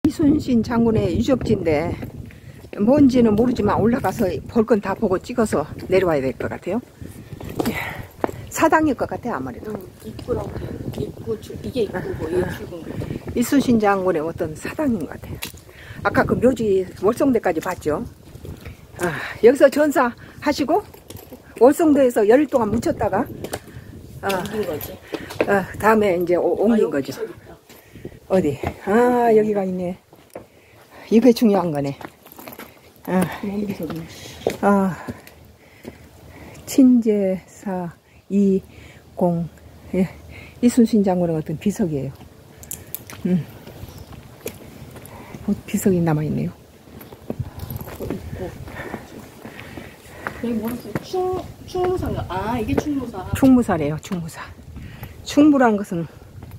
이순신 장군의 유적지인데 뭔지는 모르지만 올라가서 볼 건 다 보고 찍어서 내려와야 될 것 같아요. 사당일 것 같아요, 아무래도. 입구라고 입구, 이게 입구고 이게 출구. 이순신 장군의 어떤 사당인 것 같아요. 아까 그 묘지 월성대까지 봤죠. 여기서 전사하시고 월성대에서 열일 동안 묻혔다가 옮긴 거지. 다음에 이제 옮긴 거죠. 어디? 여기가 있네. 이게 중요한 거네. 친제사 20 이순신 장군의 어떤 비석이에요. 비석이 남아있네요. 여기 뭐였어요? 충무사인가? 이게 충무사. 충무사래요, 충무사. 충무라는 것은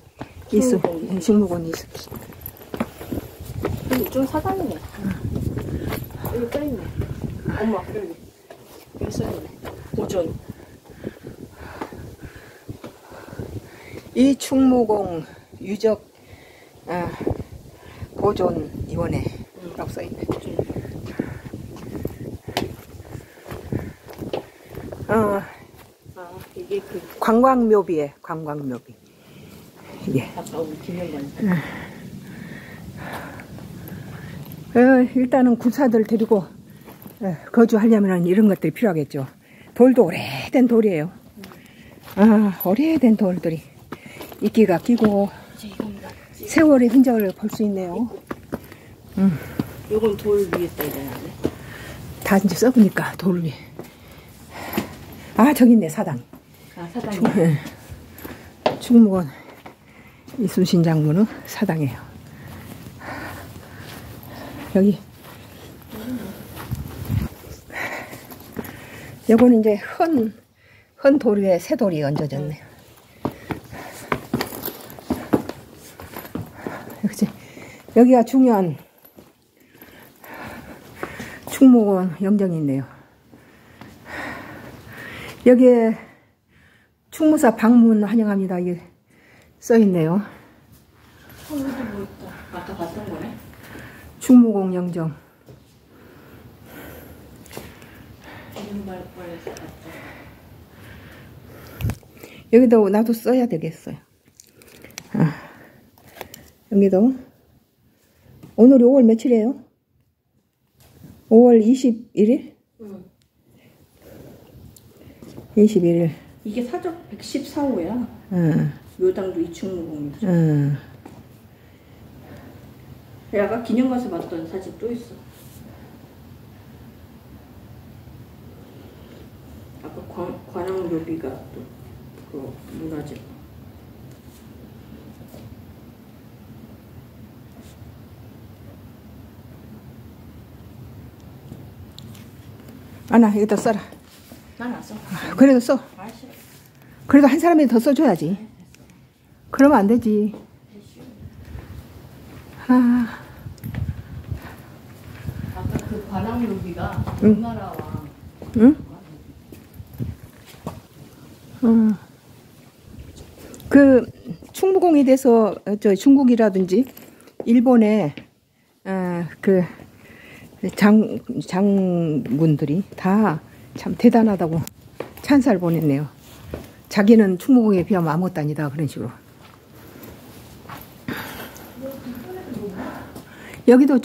충무곤이 있어. 좀 사당이네. 여기 써있네. 엄마, 여기 써있네. 오전. 이 충무공 유적 보존위원회라고 써있네. 이게 그 관광묘비에 관광묘비. 이게. 아까 우리 김영관. 일단은 군사들 데리고 거주하려면 이런 것들이 필요하겠죠. 돌도 오래된 돌이에요. 오래된 돌들이 이끼가 끼고 세월의 흔적을 볼 수 있네요. 요건 돌 위에 떠야 되는데. 다 이제 썩으니까 돌 위에. 저기 있네, 사당. 사당. 충무공 이순신 장군의 사당이에요. 여기. 요거는 이제 헌 돌 위에 새 돌이 얹어졌네요. 역시 여기가 중요한 충무공 영정이 있네요. 여기에 충무사 방문 환영합니다. 이게 써있네요. 여기도 뭐 있다. 아까 봤던 거네. 충무공 영정. 여기도 나도 써야 되겠어요. 여기도 오늘이 5월 며칠이에요? 5월 21일? 21일. 이게 사적 114호야. 묘당도 이충무공이죠. 아까 기념 가서 봤던 사진 또 있어. 아까 관왕묘비가 또 그 문화재. 아나 여기다 써라. 난 안 써. 그래도 써. 싫어. 그래도 한 사람이 더 써줘야지. 그러면 안 되지. 아까 그 관왕묘비가 명나라 왕. 응? 그 충무공에 대해서 중국이라든지 일본의 그 장군들이 다 참 대단하다고 찬사를 보냈네요. 자기는 충무공에 비하면 아무것도 아니다 그런 식으로. 여기도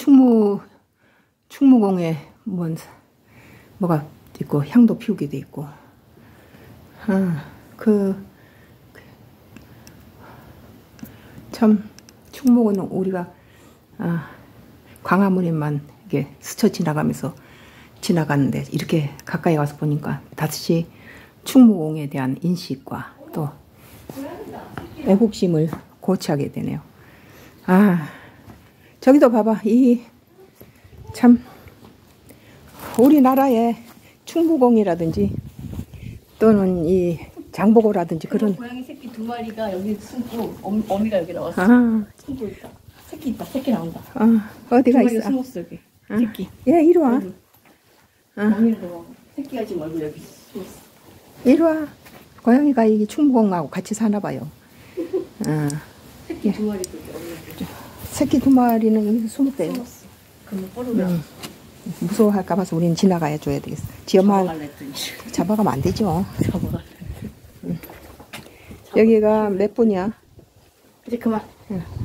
충무공에 뭐가 있고 향도 피우기도 있고. 참 충무공은 우리가 광화문에만 이게 스쳐 지나가는데 이렇게 가까이 와서 보니까 다시 충무공에 대한 인식과 또 애국심을 고취하게 되네요. 저기도 봐봐. 참 우리나라의 충무공이라든지 또는 이 장보고라든지 그런 고양이 새끼 2마리가 여기 숨고 어미가 여기 나왔어. 숨고 있다. 새끼 있다. 새끼 나온다. 어디가 있어? 숨었어 여기. 새끼. 얘 이리 와. 어미를 봐. 새끼가 지금 얼굴 여기 숨었어. 이리 와. 고양이가 이 충무공하고 같이 사나 봐요. 새끼 2마리 여기. 새끼 2마리는 여기서 숨었대요. 그러면 뽀르면 무서워할까 봐서 우리는 지나가야 줘야 되겠어. 지 엄마 잡아갈래 했더니 잡아가면 안 되죠. 잡아갈래. 여기가 몇 분이야? 이제 그만. 응.